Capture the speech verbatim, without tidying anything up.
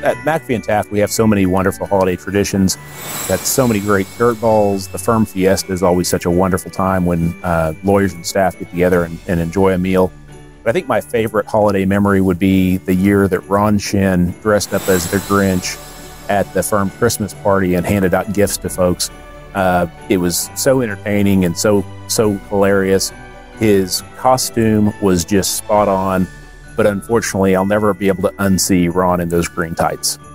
at McAfee and Taft, we have so many wonderful holiday traditions. Got so many great dirt balls. The firm Fiesta is always such a wonderful time when uh, lawyers and staff get together and, and enjoy a meal. But I think my favorite holiday memory would be the year that Ron Shinn dressed up as the Grinch at the firm Christmas party and handed out gifts to folks. Uh, it was so entertaining and so, so hilarious. His costume was just spot on, but unfortunately, I'll never be able to unsee Ron in those green tights.